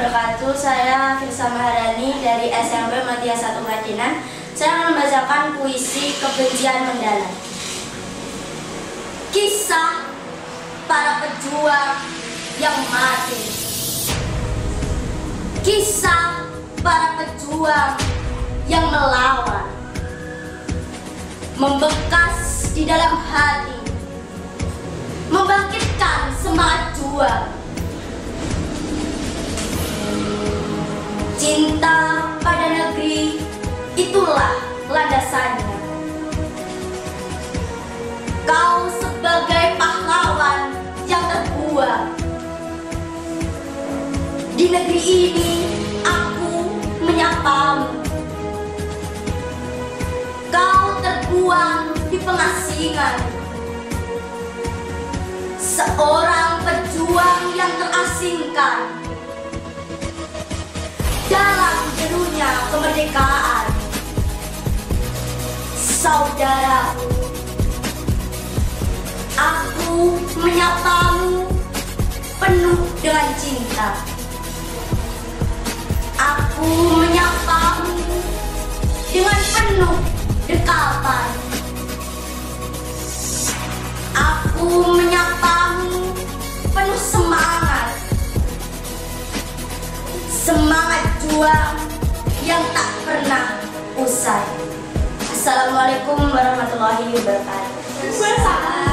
wabarakatuh. Saya Firsa Maharani dari SMP Madya 1 Madinan. Saya akan membacakan puisi Kebencian Mendalam. Kisah para pejuang yang mati. Kisah para pejuang yang melawan, membekas di dalam hati, membangkitkan semangat juang. Cinta pada negeri, itulah landasannya. Kau sebagai pahlawan yang terbuang. Di negeri ini aku menyapamu. Kau terbuang di pengasingan. Seorang pejuang yang terasingkan dalam jenuhnya kemerdekaan. Saudaraku, aku menyapamu penuh dengan cinta. Aku menyapamu dengan penuh dekapan. Aku menyapamu penuh semangat. Semangat juang yang tak pernah usai. Assalamualaikum warahmatullahi wabarakatuh.